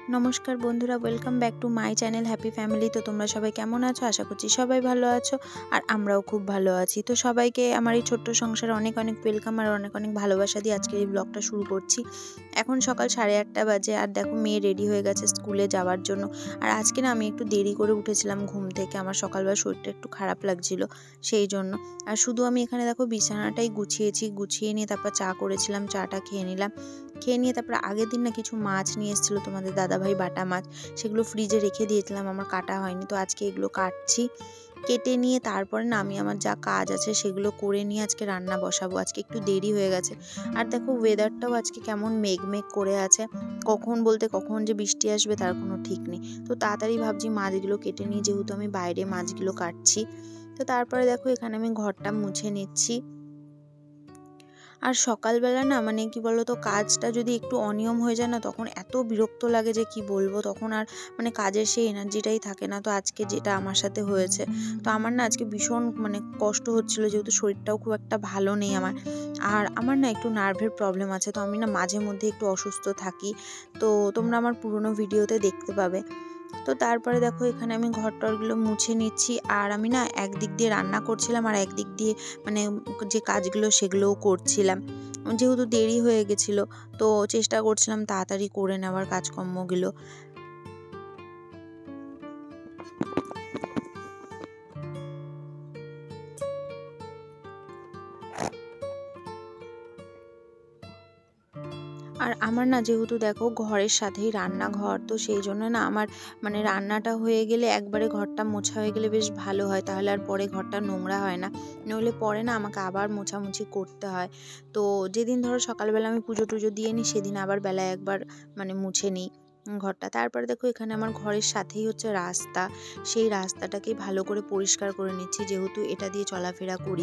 নমস্কার বন্ধুরা, welcome back to my channel happy family. তো তোমরা সবাই কেমন আছো? আশা করছি সবাই ভালো আছো, আর আমরাও খুব ভালো আছি। তো সবাইকে আমার এই ছোট্ট সংসারে অনেক অনেক ওয়েলকাম আর অনেক অনেক ভালোবাসা দিয়ে আজকের এই ব্লগটা শুরু করছি। এখন সকাল 8:30 বাজে, আর দেখো মেয়ে রেডি হয়ে গেছে স্কুলে যাওয়ার জন্য। আর আজকে না আমি একটু দেরি করে উঠেছিলাম ঘুম থেকে, আমার সকালবেলা শরীরটা একটু খারাপ লাগছিল সেই জন্য। আর শুধু আমি এখানে দেখো বিছানাটাই গুছিয়েছি, গুছিয়ে নিয়ে তারপর চা করেছিলাম, চাটা খেয়ে নিলাম। খেয়ে নিয়ে তারপর আগের দিন না কিছু মাছ নিয়ে এসেছিলো তোমাদের দাদাভাই, বাটা মাছ, সেগুলো ফ্রিজে রেখে দিয়েছিলাম, আমার কাটা হয়নি। তো আজকে এগুলো কাটছি, কেটে নিয়ে তারপরে না আমি আমার যা কাজ আছে সেগুলো করে নিয়ে আজকে রান্না বসাবো। আজকে একটু দেরি হয়ে গেছে। আর দেখো ওয়েদারটাও আজকে কেমন মেঘ মেঘ করে আছে, কখন বলতে কখন যে বৃষ্টি আসবে তার কোনো ঠিক নেই। তো তাড়াতাড়ি ভাবছি মাছগুলো কেটে নিই, যেহেতু আমি বাইরে মাছগুলো কাটছি। তো তারপরে দেখো এখানে আমি ঘরটা মুছে নিচ্ছি। আর সকালবেলা না কি বলতো, কাজটা যদি একটু অনিয়ম হয়ে যায় না, তখন এত বিরক্ত লাগে যে কি বলবো, তখন আর কাজের সেই এনার্জিটাই থাকে না। তো আজকে যেটা আমার সাথে হয়েছে, তো আমার না আজকে ভীষণ কষ্ট হচ্ছিল, যেহেতু শরীরটাও খুব একটা ভালো নেই আমার। আর আমার না একটু নার্ভের প্রবলেম আছে, তো আমি না মাঝে মধ্যে একটু অসুস্থ থাকি। তো তোমরা আমার পুরোনো ভিডিওতে দেখতে পাবে। তো তারপরে দেখো এখানে আমি ঘরটরগুলো মুছে নিচ্ছি, আর আমি না একদিক দিয়ে রান্না করছিলাম আর একদিক দিয়ে যে কাজগুলো সেগুলোও করছিলাম, যেহেতু দেরি হয়ে গেছিলো। তো চেষ্টা করছিলাম তাড়াতাড়ি করে নেওয়ার কাজকর্মগুলো। আর আমার না যেহেতু দেখো ঘরের সাথেই রান্নাঘর, তো সেই জন্য না আমার রান্নাটা হয়ে গেলে একবারে ঘরটা মোছা হয়ে গেলে বেশ ভালো হয়, তাহলে আর পরে ঘরটা নোংরা হয় না। নইলে পরে না আমাকে আবার মোছামুছি করতে হয়। তো যেদিন ধরো সকালবেলা আমি পুজো টুজো দিয়ে নিই, সেদিন আবার বেলায় একবার মুছে নিই ঘরটা। তারপরে দেখো এখানে আমার ঘরের সাথেই হচ্ছে রাস্তা, সেই রাস্তাটাকে ভালো করে পরিষ্কার করে নিচ্ছি, যেহেতু এটা দিয়ে চলাফেরা করি।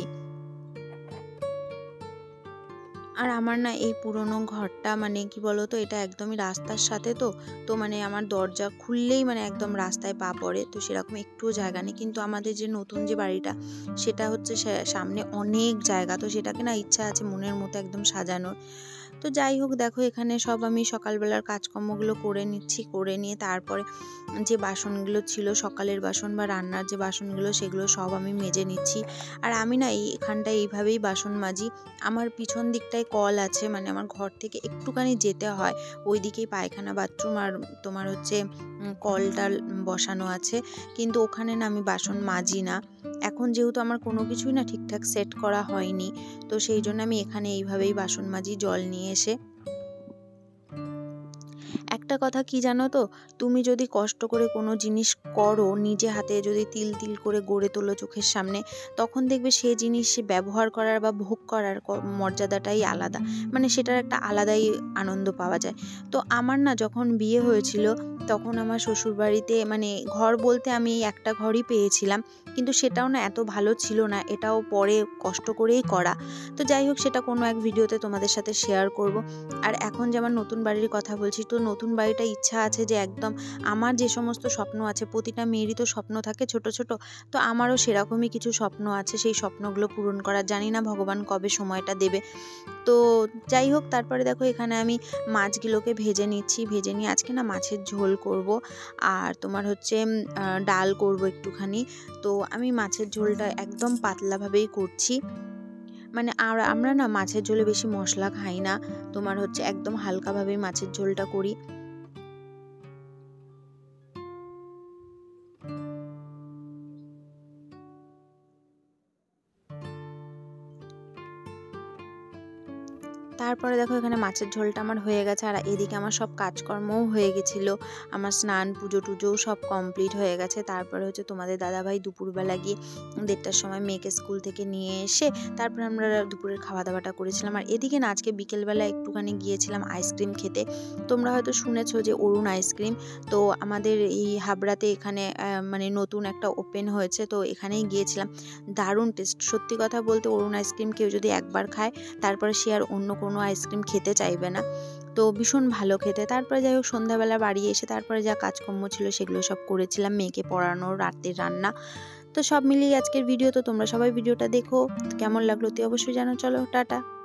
আর আমার না এই পুরনো ঘরটা কি বলতো, এটা একদমই রাস্তার সাথে। তো তো আমার দরজা খুললেই একদম রাস্তায় পা পড়ে, তো সেরকম একটুও জায়গা নেই। কিন্তু আমাদের যে নতুন যে বাড়িটা, সেটা হচ্ছে সামনে অনেক জায়গা, তো সেটাকে না ইচ্ছা আছে মনের মতো একদম সাজানোর। তো যাই হোক, দেখো এখানে সব আমি সকালবেলার কাজকর্মগুলো করে নিচ্ছি, করে নিয়ে তারপরে যে বাসনগুলো ছিল, সকালের বাসন বা রান্নার যে বাসনগুলো, সেগুলো সব আমি মেজে নিচ্ছি। আর আমি না এখানটায় এইভাবেই বাসন মাজি। আমার পিছন দিকটায় কল আছে, আমার ঘর থেকে একটুখানি যেতে হয়, ওই দিকেই পায়খানা, বাথরুম আর তোমার হচ্ছে কলটা বসানো আছে। কিন্তু ওখানে না আমি বাসন মাজি না। এখন যেহেতু আমার কোনো কিছুই না ঠিকঠাক সেট করা হয়নি, তো সেই জন্য আমি এখানে এইভাবেই বাসন মাজি জল নিয়ে এসে। একটা কথা কি জানো তো, তুমি যদি কষ্ট করে কোনো জিনিস করো, নিজে হাতে যদি তিল তিল করে গড়ে তোলো চোখের সামনে, তখন দেখবে সেই জিনিস ব্যবহার করার বা ভোগ করার মর্যাদাটাই আলাদা, সেটার একটা আলাদাই আনন্দ পাওয়া যায়। তো আমার না যখন বিয়ে হয়েছিল, তখন আমার শ্বশুরবাড়িতে ঘর বলতে আমি একটা ঘরই পেয়েছিলাম, কিন্তু সেটাও না এত ভালো ছিল না, এটাও পরে কষ্ট করেই করা। তো যাই হোক, সেটা কোনো এক ভিডিওতে তোমাদের সাথে শেয়ার করব। আর এখন যেমন নতুন বাড়ির কথা বলছি, তো নতুন বাড়িটা ইচ্ছা আছে যে একদম আমার যে সমস্ত স্বপ্ন আছে, প্রতিটা মেয়েরই তো স্বপ্ন থাকে ছোট ছোট, তো আমারও সেরকমই কিছু স্বপ্ন আছে, সেই স্বপ্নগুলো পূরণ করার, জানি না ভগবান কবে সময়টা দেবে। তো যাই হোক, তারপরে দেখো এখানে আমি মাছগুলোকে ভেজে নিচ্ছি, ভেজে নিয়ে আজকে না মাছের ঝোল করব, আর তোমার হচ্ছে ডাল করব একটুখানি। তো আমি মাছের ঝোলটা একদম পাতলাভাবেই করছি। আর আমরা না মাছের ঝোলে বেশি মশলা খাই না, তোমার হচ্ছে একদম হালকাভাবেই মাছের ঝোলটা করি। তারপরে দেখো এখানে মাছের ঝোলটা আমার হয়ে গেছে, আর এদিকে আমার সব কাজকর্মও হয়ে গেছিলো, আমার স্নান পুজো টুজোও সব কমপ্লিট হয়ে গেছে। তারপরে হচ্ছে তোমাদের দাদাভাই দুপুরবেলা গিয়ে 1:30টার সময় মেয়েকে স্কুল থেকে নিয়ে এসে তারপরে আমরা দুপুরের খাওয়া দাওয়াটা করেছিলাম। আর এদিকে না আজকে বিকেলবেলা একটুখানি গিয়েছিলাম আইসক্রিম খেতে। তোমরা হয়তো শুনেছো যে অরুণ আইসক্রিম, তো আমাদের এই হাবড়াতে এখানে নতুন একটা ওপেন হয়েছে, তো এখানেই গিয়েছিলাম। দারুণ টেস্ট, সত্যি কথা বলতে অরুণ আইসক্রিম কেউ যদি একবার খায়, তারপরে সে আর অন্য কোনো আইসক্রিম খেতে চাইবে না। তো ভীষণ ভালো খেতে। তারপরে যাই হোক, সন্ধ্যাবেলা বাড়ি এসে তারপরে যা কাজকর্ম ছিল সেগুলো সব করেছিলাম, মেয়েকে পড়ানো, রাতের রান্না। তো সব মিলিয়ে আজকের ভিডিও। তো তোমরা সবাই ভিডিওটা দেখো, কেমন লাগলো তুই অবশ্যই জানো। চলো টাটা।